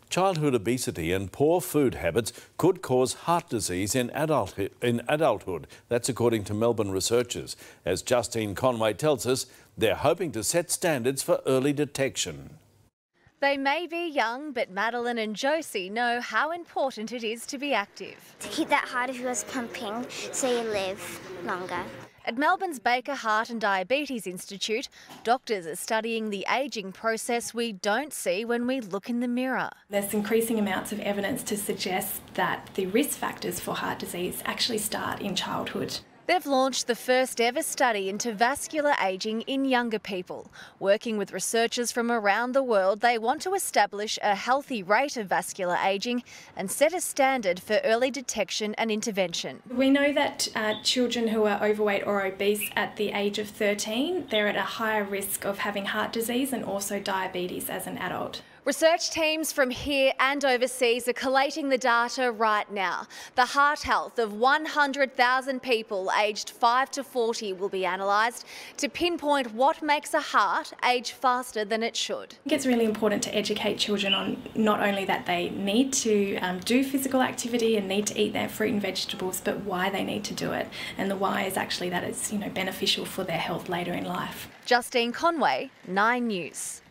Childhood obesity and poor food habits could cause heart disease in adulthood. That's according to Melbourne researchers. As Justine Conway tells us, they're hoping to set standards for early detection. They may be young, but Madeline and Josie know how important it is to be active. To keep that heart of yours pumping so you live longer. At Melbourne's Baker Heart and Diabetes Institute, doctors are studying the ageing process we don't see when we look in the mirror. There's increasing amounts of evidence to suggest that the risk factors for heart disease actually start in childhood. They've launched the first ever study into vascular ageing in younger people. Working with researchers from around the world, they want to establish a healthy rate of vascular ageing and set a standard for early detection and intervention. We know that children who are overweight or obese at the age of 13, they're at a higher risk of having heart disease and also diabetes as an adult. Research teams from here and overseas are collating the data right now. The heart health of 100,000 people aged 5 to 40 will be analysed to pinpoint what makes a heart age faster than it should. I think it's really important to educate children on not only that they need to do physical activity and need to eat their fruit and vegetables, but why they need to do it. And the why is actually that it's beneficial for their health later in life. Justine Conway, 9 News.